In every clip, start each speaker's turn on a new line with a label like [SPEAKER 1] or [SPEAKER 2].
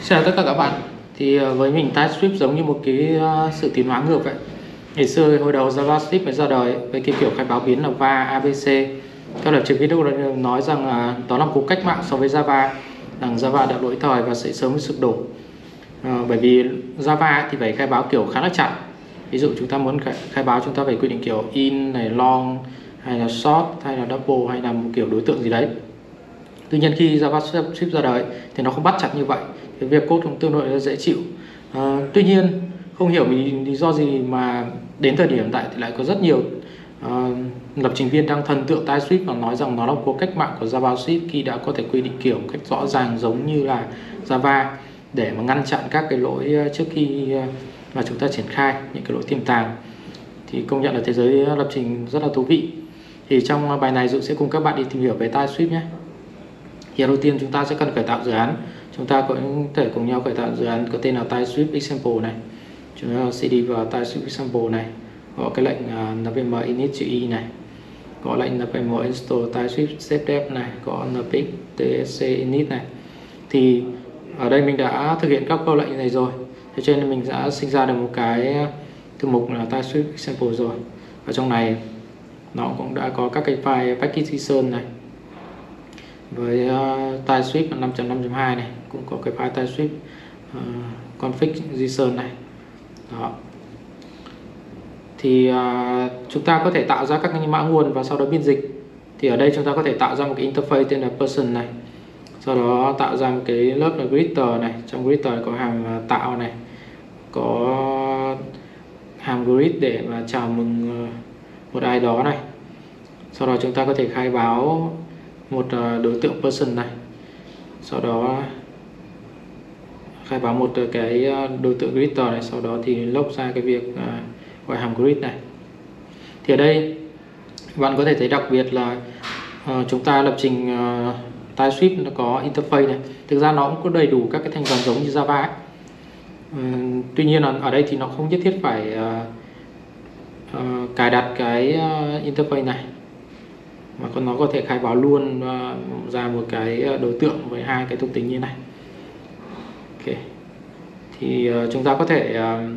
[SPEAKER 1] Chào tất cả các bạn. Thì với mình TypeScript giống như một cái sự tiến hóa ngược vậy. Ngày xưa hồi đầu JavaScript mới ra đời với cái kiểu khai báo biến là var ABC. Theo lập trình video nói rằng đó là một cuộc cách mạng so với Java, rằng Java đã lỗi thời và sẽ sớm sụp đổ. Bởi vì Java thì phải khai báo kiểu khá là chặt. Ví dụ chúng ta muốn khai báo, chúng ta phải quy định kiểu in này, long hay là short hay là double hay là một kiểu đối tượng gì đấy. Tuy nhiên khi JavaScript ra đời thì nó không bắt chặt như vậy, cái việc code cũng tương đối là dễ chịu. Tuy nhiên không hiểu vì lý do gì mà đến thời điểm hiện tại thì lại có rất nhiều lập trình viên đang thần tượng TypeScript và nói rằng nó là một cuộc cách mạng của JavaScript khi đã có thể quy định kiểu một cách rõ ràng giống như là Java để mà ngăn chặn các cái lỗi trước khi mà chúng ta triển khai những cái lỗi tiềm tàng. Thì công nhận là thế giới lập trình rất là thú vị. Thì trong bài này Dũng sẽ cùng các bạn đi tìm hiểu về TypeScript nhé. Thì đầu tiên chúng ta sẽ cần khởi tạo dự án. Chúng ta có thể cùng nhau khởi tạo dự án có tên là TypeScript example này. Chúng ta cd vào TypeScript example này, có cái lệnh npm init chữ này, có lệnh npm install TypeScript step này, có npx tsc init này. Thì ở đây mình đã thực hiện các câu lệnh này rồi, thế cho nên mình đã sinh ra được một cái thư mục là TypeScript example rồi. Ở trong này nó cũng đã có các cái file package.json này với TypeScript 5.5.2 này, cũng có cái file TypeScript config.json này. Đó. Thì chúng ta có thể tạo ra các cái mã nguồn và sau đó biên dịch. Thì ở đây chúng ta có thể tạo ra một cái interface tên là person này, sau đó tạo ra một cái lớp là greeter này. Trong greeter có hàm tạo này, có hàm greet để mà chào mừng một ai đó này. Sau đó chúng ta có thể khai báo một đối tượng person này, sau đó khai báo một cái đối tượng greeter này, sau đó thì log ra cái việc gọi hàm greet này. Thì ở đây bạn có thể thấy đặc biệt là chúng ta lập trình TypeScript nó có interface này. Thực ra nó cũng có đầy đủ các cái thành phần giống như Java ấy. Tuy nhiên ở đây thì nó không nhất thiết phải cài đặt cái interface này, mà nó có thể khai báo luôn ra một cái đối tượng với hai cái thuộc tính như này. Ok, thì chúng ta có thể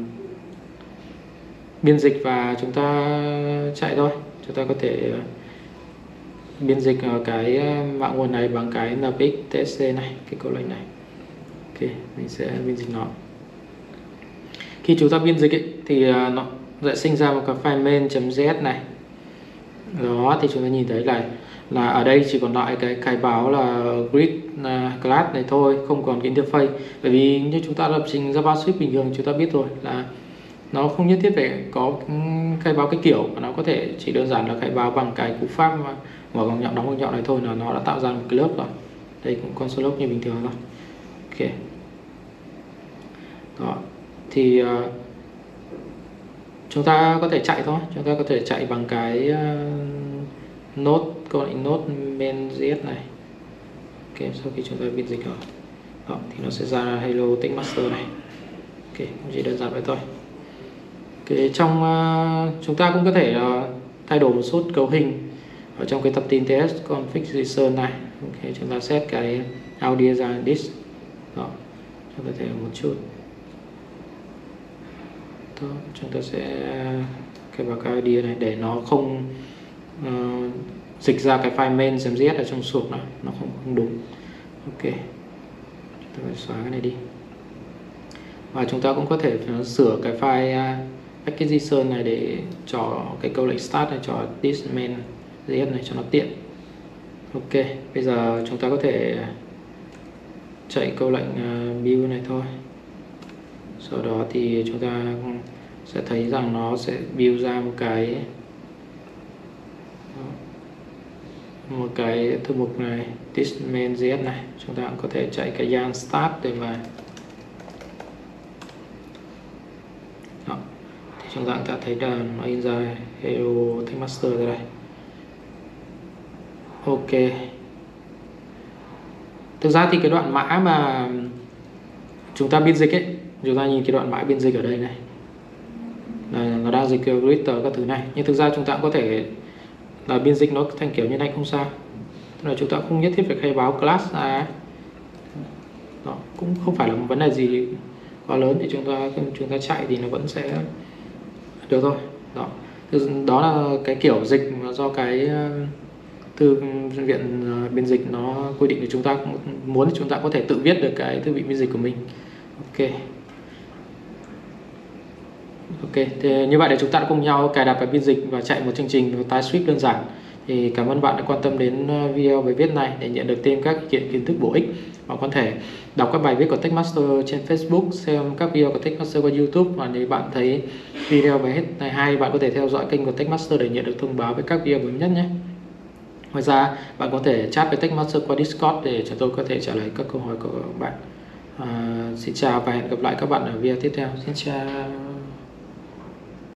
[SPEAKER 1] biên dịch và chúng ta chạy thôi. Chúng ta có thể biên dịch cái mã nguồn này bằng cái npx tsc này, cái câu lệnh này. Ok, mình sẽ biên dịch nó. Khi chúng ta biên dịch ấy, thì nó sẽ sinh ra một cái file main.js này. Đó, thì chúng ta nhìn thấy là ở đây chỉ còn lại cái khai báo là grid class này thôi, không còn cái interface. Bởi vì như chúng ta lập trình JavaScript bình thường chúng ta biết rồi là nó không nhất thiết phải có khai báo cái kiểu, mà nó có thể chỉ đơn giản là khai báo bằng cái cú pháp mà mở ngoặc nhọn đóng ngoặc nhọn này thôi là nó đã tạo ra một cái lớp rồi. Đây cũng console log như bình thường thôi. Ok. Đó. Thì chúng ta có thể chạy thôi, chúng ta có thể chạy bằng cái node, câu lệnh node main.js này. Ok, sau khi chúng ta biên dịch rồi, đó, thì nó sẽ ra hello text master này. Ok, chỉ đơn giản vậy thôi. Ok, trong chúng ta cũng có thể thay đổi một số cấu hình ở trong cái tập tin ts config.json này. Ok, chúng ta set cái audio ra this. Đó, chúng ta thể một chút. Đó, chúng ta sẽ khai báo cái idea này để nó không dịch ra cái file main.js ở trong suộc nữa, nó không đúng. Ok, chúng ta phải xóa cái này đi. Và chúng ta cũng có thể sửa cái file package.json này để cho cái câu lệnh start này, cho this main.js này cho nó tiện. Ok, bây giờ chúng ta có thể chạy câu lệnh build này thôi. Sau đó thì chúng ta sẽ thấy rằng nó sẽ build ra một cái thư mục này, this main.js này. Chúng ta cũng có thể chạy cái yarn start để mà đó. Thì chúng ta đã thấy là nó in ra hello text master ra đây. Ok, thực ra thì cái đoạn mã mà chúng ta biên dịch ấy, chúng ta nhìn cái đoạn mã biên dịch ở đây này, nó đang dịch greeter các thứ này, nhưng thực ra chúng ta cũng có thể là biên dịch nó thành kiểu như này không sao. Tức là chúng ta không nhất thiết phải khai báo class ra. Đó, cũng không phải là một vấn đề gì quá lớn, thì chúng ta chạy thì nó vẫn sẽ được thôi. Đó là cái kiểu dịch mà do cái thư viện biên dịch nó quy định, thì chúng ta muốn thì chúng ta có thể tự viết được cái thư viện biên dịch của mình. Ok, thì như vậy để chúng ta đã cùng nhau cài đặt bài biên dịch và chạy một chương trình TypeScript đơn giản. Thì cảm ơn bạn đã quan tâm đến video bài viết này. Để nhận được thêm các kiến thức bổ ích, bạn có thể đọc các bài viết của Techmaster trên Facebook, xem các video của Techmaster qua YouTube, và nếu bạn thấy video bài viết này hay, bạn có thể theo dõi kênh của Techmaster để nhận được thông báo với các video mới nhất nhé. Ngoài ra, bạn có thể chat với Techmaster qua Discord để chúng tôi có thể trả lời các câu hỏi của bạn. Xin chào và hẹn gặp lại các bạn ở video tiếp theo. Xin chào.